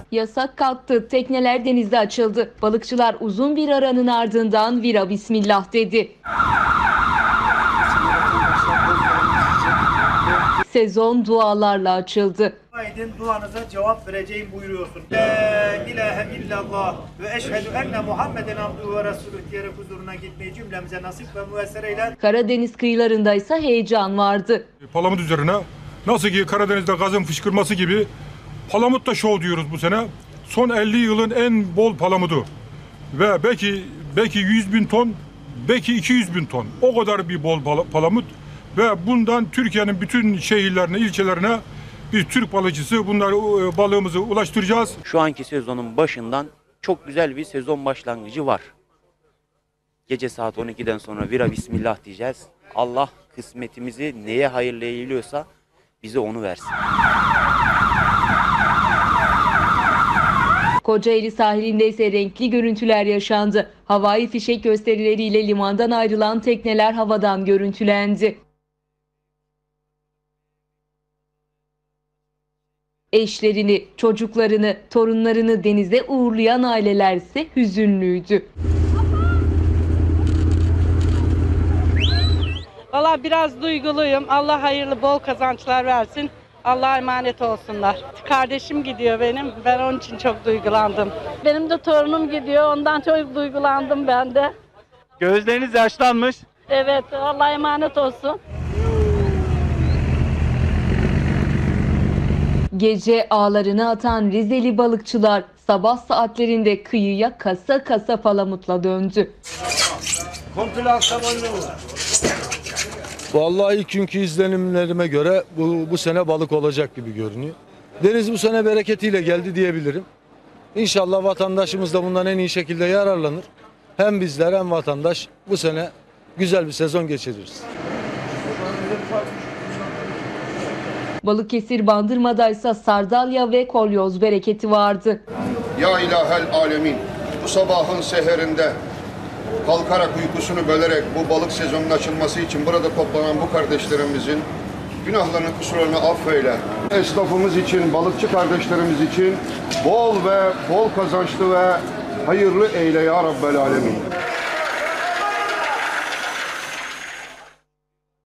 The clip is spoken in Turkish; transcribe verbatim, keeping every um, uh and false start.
Yasak kalktı, tekneler denizde açıldı. Balıkçılar uzun bir aranın ardından vira bismillah dedi. Sezon dualarla açıldı. Aydın duanıza cevap vereceğim buyuruyorsun. La ilahe illallah ve eşhedü enne Muhammeden abduhu ve resulüh diyerek huzuruna gitmeyi cümlemize nasip ve müessir eyler. Karadeniz kıyılarında ise heyecan vardı. Palamut üzerine nasıl ki Karadeniz'de gazın fışkırması gibi palamut da şov diyoruz bu sene. Son elli yılın en bol palamudu. Ve belki belki yüz bin ton, belki iki yüz bin ton. O kadar bir bol palamut. Ve bundan Türkiye'nin bütün şehirlerine, ilçelerine bir Türk balıkçısı bunları balığımızı ulaştıracağız. Şu anki sezonun başından çok güzel bir sezon başlangıcı var. Gece saat on ikiden sonra vira bismillah diyeceğiz. Allah kısmetimizi neye hayırlı eğiliyorsa bize onu versin. Kocaeli sahilinde ise renkli görüntüler yaşandı. Havai fişek gösterileriyle limandan ayrılan tekneler havadan görüntülendi. Eşlerini, çocuklarını, torunlarını denize uğurlayan aileler ise hüzünlüydü. Valla biraz duyguluyum. Allah hayırlı bol kazançlar versin. Allah'a emanet olsunlar. Kardeşim gidiyor benim. Ben onun için çok duygulandım. Benim de torunum gidiyor. Ondan çok duygulandım ben de. Gözleriniz yaşlanmış. Evet, Allah'a emanet olsun. Gece ağlarını atan Rizeli balıkçılar sabah saatlerinde kıyıya kasa kasa palamutla döndü. Vallahi ilk günkü izlenimlerime göre bu, bu sene balık olacak gibi görünüyor. Deniz bu sene bereketiyle geldi diyebilirim. İnşallah vatandaşımız da bundan en iyi şekilde yararlanır. Hem bizler hem vatandaş bu sene güzel bir sezon geçiririz. Balıkesir Bandırma'da ise sardalya ve kolyoz bereketi vardı. Ya ilahel alemin, bu sabahın seherinde kalkarak uykusunu bölerek bu balık sezonunun açılması için burada toplanan bu kardeşlerimizin günahlarını, kusurlarını affeyle. Esnafımız için, balıkçı kardeşlerimiz için bol ve bol kazançlı ve hayırlı eyle ya Rabbel alemin.